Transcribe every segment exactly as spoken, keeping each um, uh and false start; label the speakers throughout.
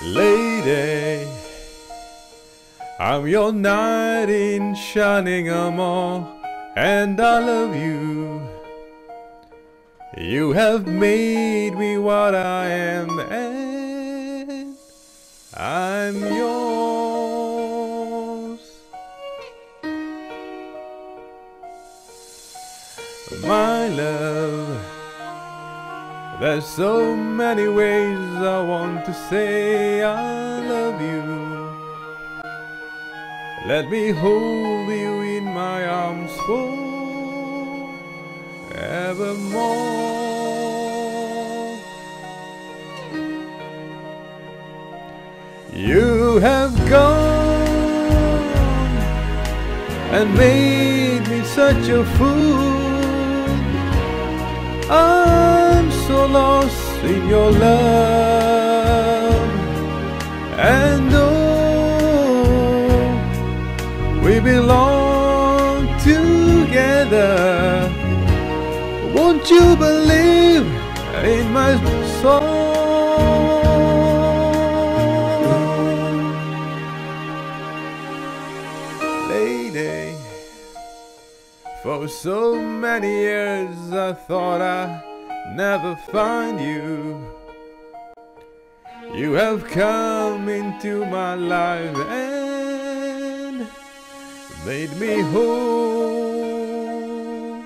Speaker 1: Lady, I'm your knight in shining armor, and I love you. You have made me what I am, and I'm yours. My love, there's so many ways I want to say I love you. Let me hold you in my arms forevermore. You have gone and made me such a fool. I'm so lost in your love, and oh, we belong together. Won't you believe in my song? Lady, for so many years I thought I'd never find you. You have come into my life and made me whole.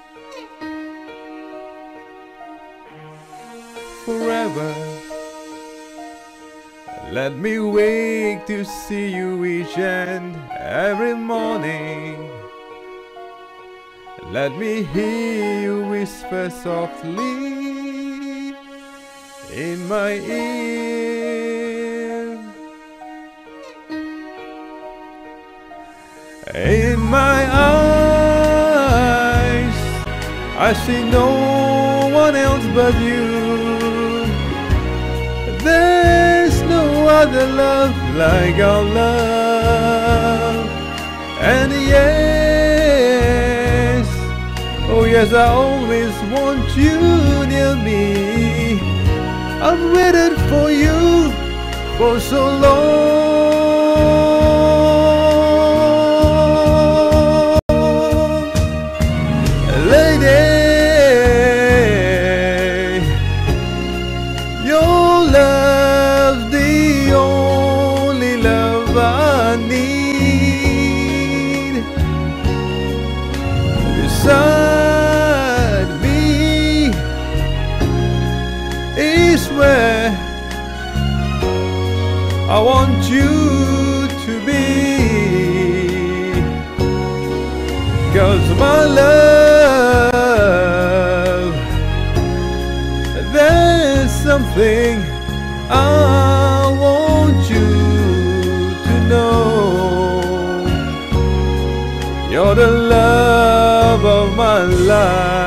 Speaker 1: Forever, let me wake to see you each and every morning. Let me hear you whisper softly in my ear. In my eyes, I see no one else but you. There's no other love like our love. And yes, oh yes, I always want you near me. I've waited for you for so long. Lady, your love's the only love I need. Beside me is where I want you to be. 'Cause my love, there's something I want you to know. You're the love of my life.